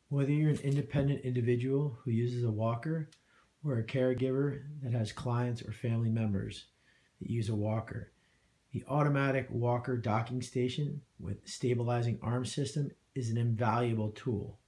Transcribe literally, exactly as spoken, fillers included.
Whether you're an independent individual who uses a walker or a caregiver that has clients or family members that use a walker, the automatic walker docking station with stabilizing arm system is an invaluable tool.